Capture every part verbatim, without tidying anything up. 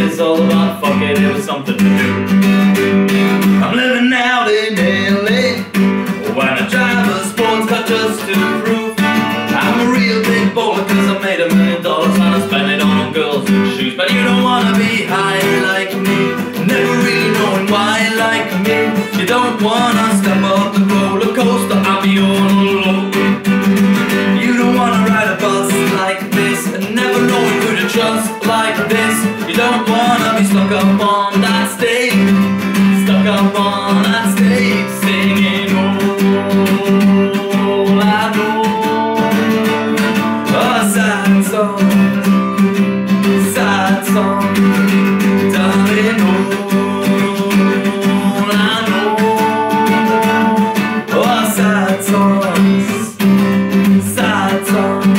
is all about fuck it, it was something to do. I'm living out in L A when I drive a sports car just to prove I'm a real big baller, cause I made a million dollars and I spent it on girls with shoes. But you don't wanna be high like me, never really knowing why like me. You don't wanna step off the roller coaster, I'll be all alone. You don't wanna ride a bus like this and never knowing who to trust like this. You don't wanna be stuck up on that stage, stuck up on that stage, singing all I know. A sad song, sad song, darling, all I know. Oh, sad songs, sad songs.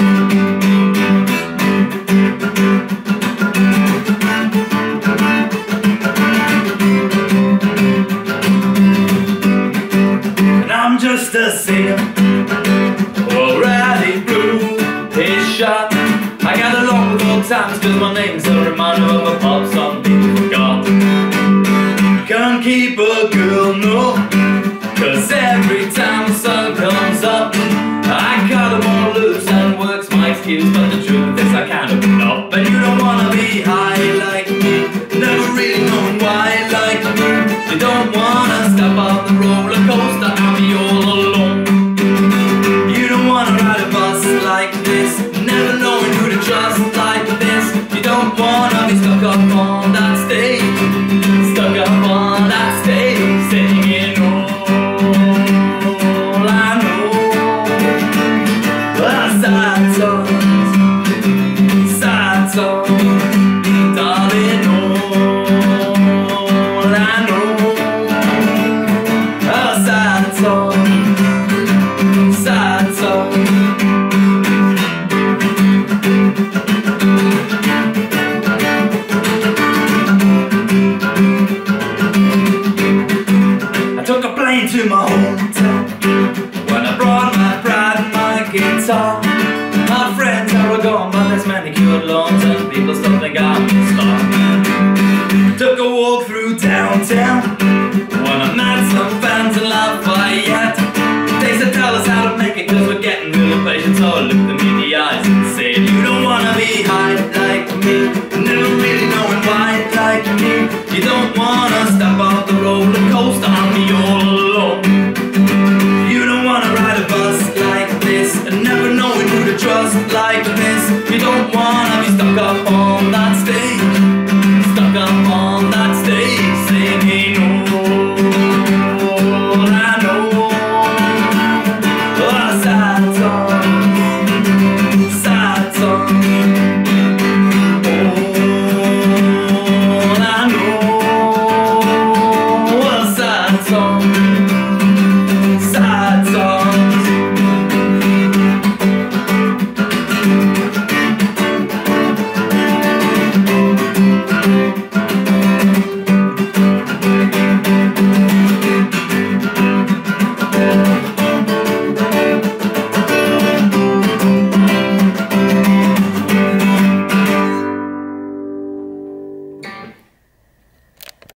And I'm just a singer, already through his shot. I got along with old times cause my name's a reminder of a pop song people forgot. Can't keep a girl, no, cause every time the sun comes up I cut them all loose and work's my excuse. But the truth is I can't open up. And you don't wanna be high like me, never really knowing why like me. You don't wanna step off the roller coaster, I'll be all alone. You don't wanna ride a bus like this, never knowing who to trust like this. You don't wanna be stuck up on that stage, stuck up on that stage, singing all I know. Well, sad songs, sad songs, darling, all I know. Well, sad songs, sad songs. To my hometown when I brought my pride and my guitar. My friends are gone, but there's manicured lawns and people still think I'm a star. Took a walk through downtown when I met some fans in Lafayette. They said tell us how to make it cause we're getting real impatient. So I looked them in the eyes and said, you don't wanna be high like me, never really knowing why like me. You don't